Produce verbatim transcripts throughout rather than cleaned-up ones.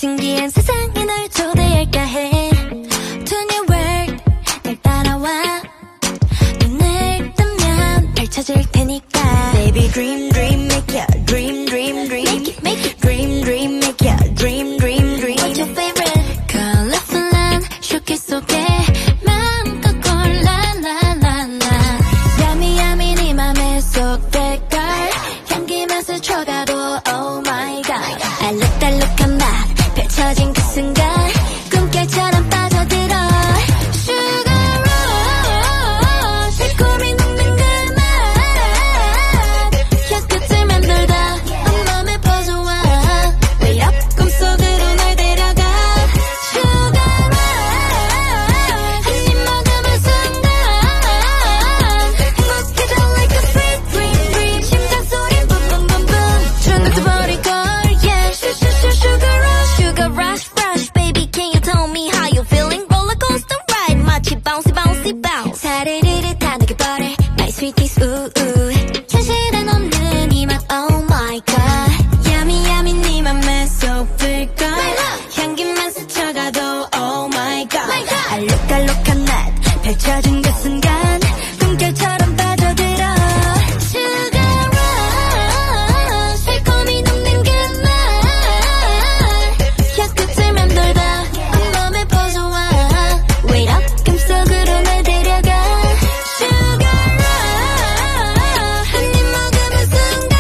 신기한 세상에 널 초대할까 해. To new world 날 따라와. 눈을 뜨면 펼쳐질 테니까. Baby dream dream make your dream dream dream make it, make it. Dream dream make your dream dream dream. What's your favorite? Colorful한 쇼케이스 속에 마음껏 골라 라라라. Yummy yummy 네 맘에 속될 걸. 향기 맛을 쳐가도 oh my god. 알록달록한 맛 펼쳐진 그 순간 꿈결처럼 빠져들어. Sugar rush 달콤히 녹는 그 맛. 혀끝을 맴돌다 온몸에 퍼져와. Wait up 꿈속으로 날 데려가. Sugar rush 한 입 먹으면 순간 행복해져 like a sweet dream dream. 심장 소리 boom boom boom boom. 중독돼 버릴걸 yeah. Sugar rush sugar rush rush baby can you tell me how you feeling. roller coaster ride 마치 bouncy bouncy bounce. 사르르르 다 녹여버려 my sweeties ooh ooh. 현실엔 없는 이 맛 oh my god. Yummy yummy 네 맘에 쏙들걸. 향기만 스쳐가도 oh my god. 알록달록한 맛 펼쳐진 그 순간 꿈결처럼 빠져들어. Sugar rush 달콤히 녹는 그 맛. 혀끝을 맴돌다 온몸에 퍼져와. Wait up 꿈속으로 날 데려가. Sugar rush 한 입 먹으면 순간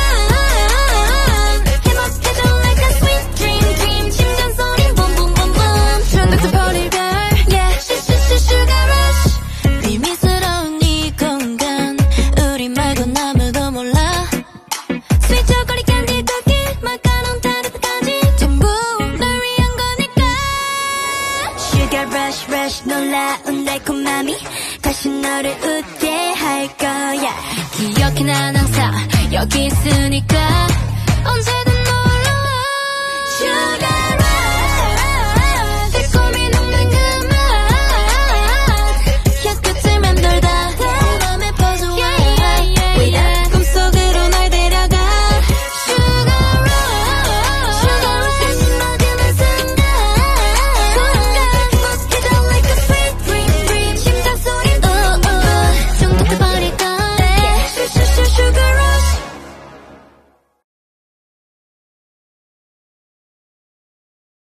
행복해져 like a sweet dream dream. 심장 소리 boom boom boom boom. 중독돼 버릴걸 yeah. Sugar rush 비밀스러운 이 공간 우리 말고 아무도 몰라. 스윗 초콜릿 캔디 쿠키 마카롱 타르트까지 전부 널 위한 거니까. Sugar rush rush 놀라운 달콤함이 다시 너를 웃게 할 거야. 기억해 난 항상 여기 있으니까. 언제